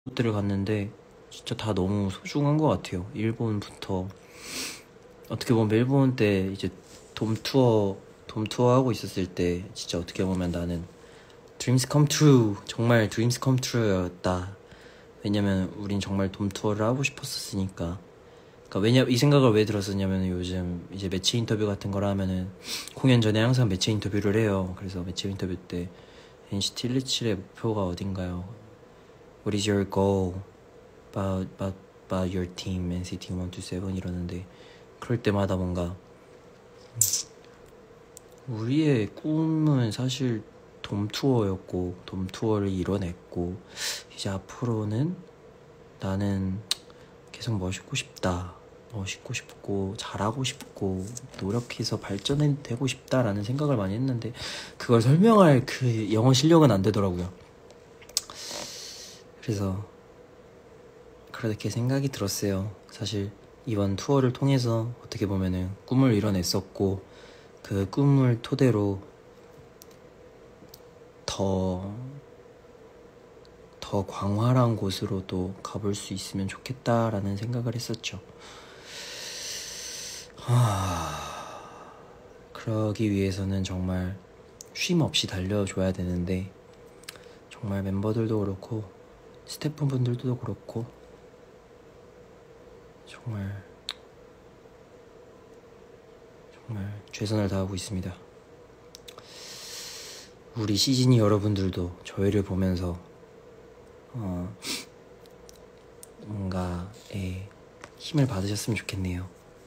곳들을 갔는데 진짜 다 너무 소중한 것 같아요. 일본부터 어떻게 보면 일본 때 이제 돔투어 하고 있었을 때 진짜 어떻게 보면 나는 Dreams come true, 정말 Dreams come true였다. 왜냐면 우린 정말 돔투어를 하고 싶었으니까. 그러니까 이 생각을 왜 들었었냐면 요즘 이제 매체 인터뷰 같은 걸 하면은 공연 전에 항상 매체 인터뷰를 해요. 그래서 매체 인터뷰 때 NCT 127의 목표가 어딘가요? What is your goal about your team NCT 127 이러는데 그럴 때마다 뭔가 우리의 꿈은 사실 돔투어였고 돔투어를 이뤄냈고 이제 앞으로는 나는 계속 멋있고 싶고 잘하고 싶고 노력해서 발전되고 싶다라는 생각을 많이 했는데 그걸 설명할 그 영어 실력은 안 되더라고요. 그래서 그렇게 생각이 들었어요. 사실 이번 투어를 통해서 어떻게 보면은 꿈을 이뤄냈었고 그 꿈을 토대로 더 광활한 곳으로도 가볼 수 있으면 좋겠다라는 생각을 했었죠. 그러기 위해서는 정말 쉼 없이 달려줘야 되는데 정말 멤버들도 그렇고 스태프분들도 그렇고 정말 최선을 다하고 있습니다. 우리 시즈니 여러분들도 저희를 보면서 뭔가에 힘을 받으셨으면 좋겠네요.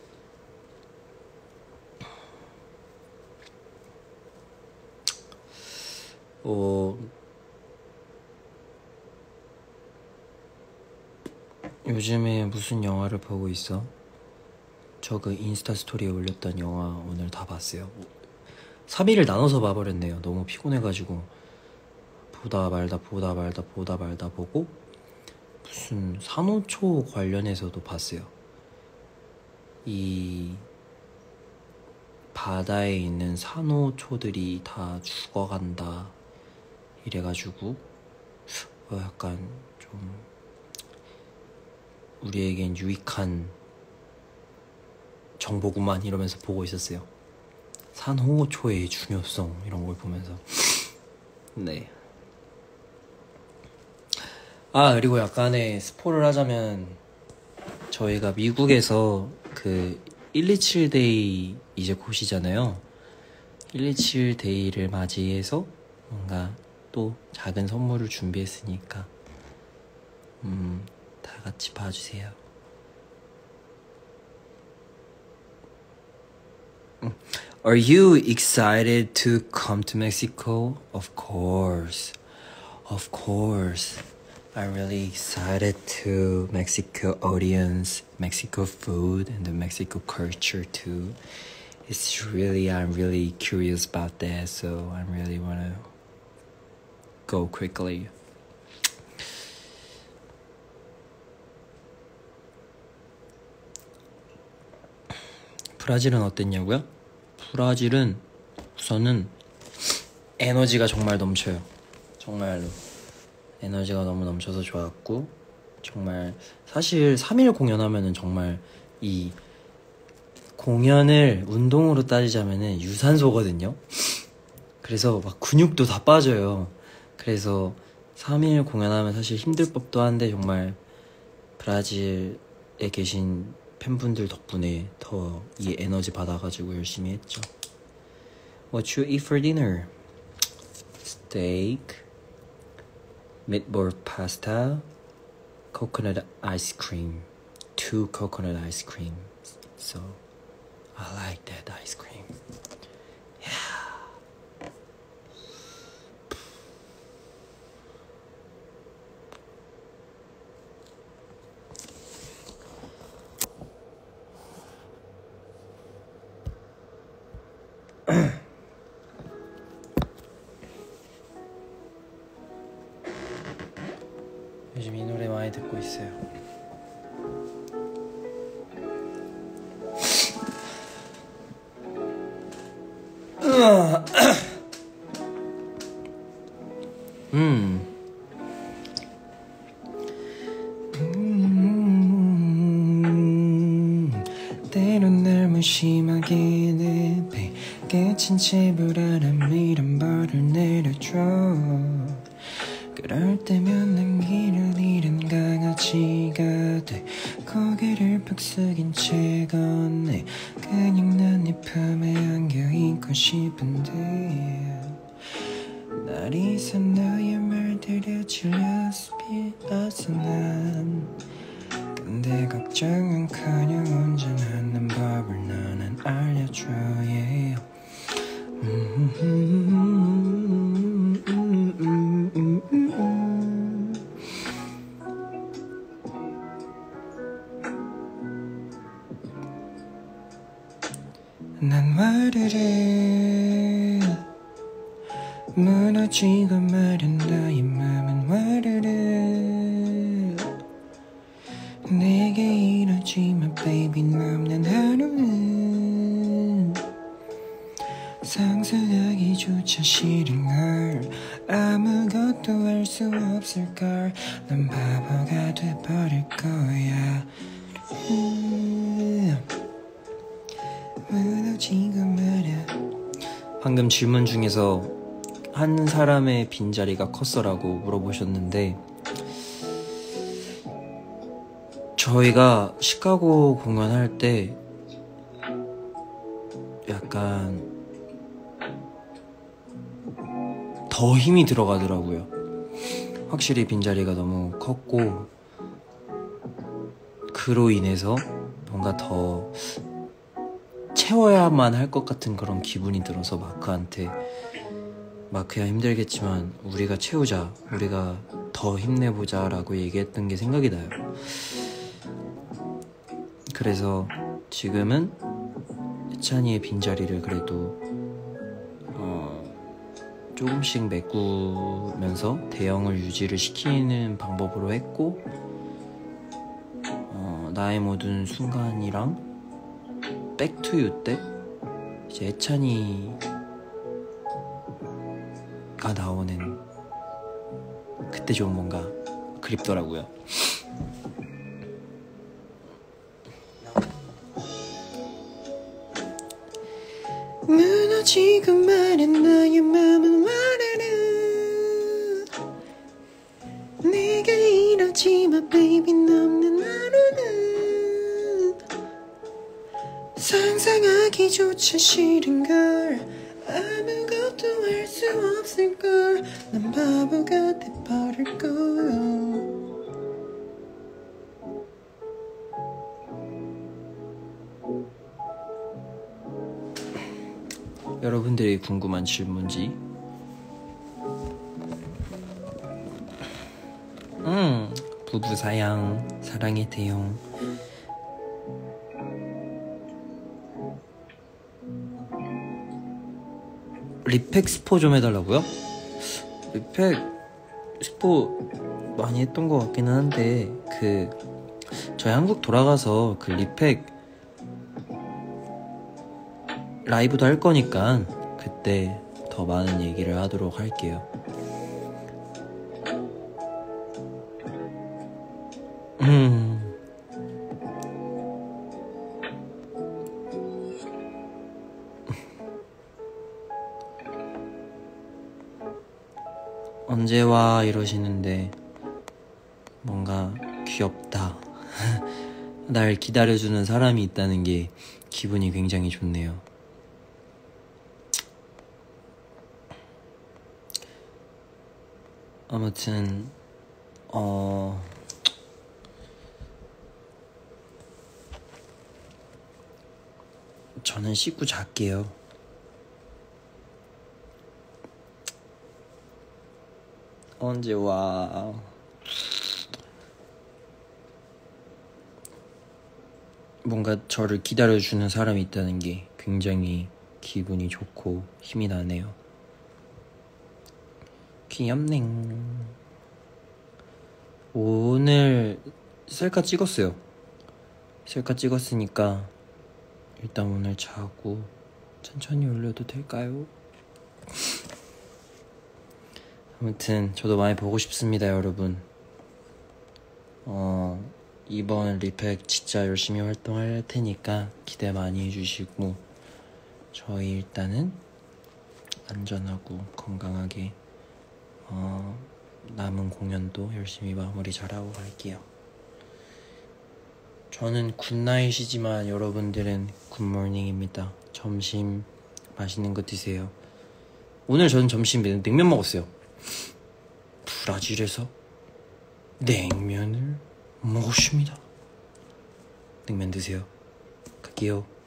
요즘에 무슨 영화를 보고 있어? 저 그 인스타 스토리에 올렸던 영화 오늘 다 봤어요. 3일을 나눠서 봐버렸네요. 너무 피곤해가지고 보다 말다 보고 무슨 산호초 관련해서도 봤어요. 이 바다에 있는 산호초들이 다 죽어간다 이래가지고 약간 좀 우리에겐 유익한 정보구만 이러면서 보고 있었어요. 산호초의 중요성 이런 걸 보면서 네. 그리고 약간의 스포를 하자면 저희가 미국에서 그 127데이 이제 곧이잖아요. 127데이를 맞이해서 뭔가 또 작은 선물을 준비했으니까 다 같이 봐주세요. Are you excited to come to Mexico? Of course. I'm really excited to Mexico audience, Mexico food, and the Mexico culture too. I'm really curious about that, so I really wanna go quickly. 브라질은 어땠냐고요? 브라질은 우선은 에너지가 정말 넘쳐요. 정말로 에너지가 너무 넘쳐서 좋았고 정말 사실 3일 공연하면은 정말 이 공연을 운동으로 따지자면은 유산소거든요. 그래서 막 근육도 다 빠져요. 그래서 3일 공연하면 사실 힘들 법도 한데 정말 브라질에 계신 팬분들 덕분에 더 이 에너지 받아가지고 열심히 했죠. What you eat for dinner? Steak, meatball pasta, coconut ice cream. 2 coconut ice cream. So I like that ice cream. Yeah. 요즘 이 노래 많이 듣고 있어요. 때론 날 무심하게 내뱉게 친 불안함이란 벌을 내려줘. 그럴 때면 난 길을 잃은 강아지가 돼 고개를 푹 숙인 채 걷네. 그냥 난 네 품에 안겨있고 싶은데 날 잊은 너의 말들에 질려서 비었어 난. 근데 걱정은커녕 운전하는 법을 너는 알려줘. yeah. 난 와르르 무너지고 마른 너의 맘은 와르르 내게 이러지마 baby. 남는 하루는 상상하기조차 싫은걸. 아무것도 할 수 없을걸. 난 바보가 돼버릴 거야. 무너지고 말야. 방금 질문 중에서 한 사람의 빈자리가 컸어라고 물어보셨는데, 저희가 시카고 공연할 때 약간 더 힘이 들어가더라고요. 확실히 빈자리가 너무 컸고, 그로 인해서 뭔가 더 채워야만 할 것 같은 그런 기분이 들어서 마크한테 마크야 힘들겠지만 우리가 채우자, 우리가 더 힘내보자 라고 얘기했던 게 생각이 나요. 그래서 지금은 해찬이의 빈자리를 그래도 조금씩 메꾸면서 대형을 유지를 시키는 방법으로 했고, 나의 모든 순간이랑 백투유 때 이제 해찬이가 나오는 그때 좀 뭔가 그립더라고요. 무너지고 마른 나의 맘은 와르르 내게 이러지마 baby. 넘는 하루는 상상하기조차 싫은걸. 아무것도 할 수 없을걸. 난 바보가 돼버릴 거야. 여러분들이 궁금한 질문지? 부부 사양, 사랑의 대용. 리팩 스포 좀 해달라고요? 리팩 스포 많이 했던 것 같기는 한데, 저희 한국 돌아가서 그 리팩 라이브도 할 거니까 그때 더 많은 얘기를 하도록 할게요. 언제 와 이러시는데 뭔가 귀엽다. 날 기다려주는 사람이 있다는 게 기분이 굉장히 좋네요. 아무튼 저는 씻고 잘게요. 언제 와? 뭔가 저를 기다려주는 사람이 있다는 게 굉장히 기분이 좋고 힘이 나네요. 귀엽네. 오늘 셀카 찍었어요. 셀카 찍었으니까 일단 오늘 자고 천천히 올려도 될까요? 아무튼 저도 많이 보고 싶습니다, 여러분. 이번 리팩 진짜 열심히 활동할 테니까 기대 많이 해주시고 저희 일단은 안전하고 건강하게 남은 공연도 열심히 마무리 잘하고 갈게요. 저는 굿나잇이지만 여러분들은 굿모닝입니다. 점심 맛있는 거 드세요. 오늘 저는 점심 냉면 먹었어요. 브라질에서 냉면을 먹었습니다. 냉면 드세요. 갈게요.